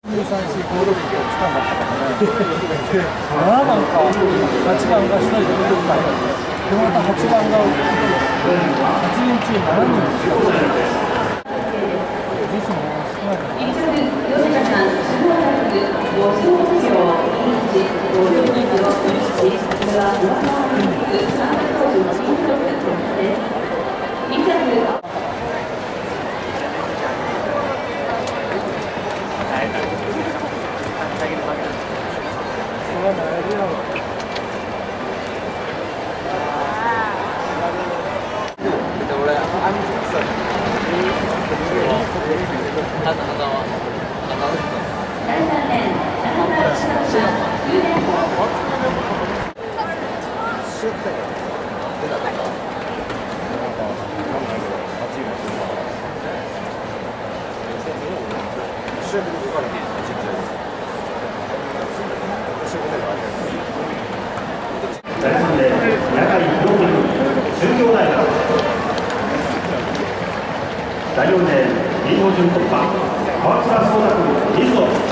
2、3、4、5、6、6番だったからね。で、7番か8番が1人で出てきた。で、また8番が8人中7人しか出てない。女子も少ないから第3レーン、中井陽君、中京大学。第4レーン、臨床準突破、川北颯太君、リゾ。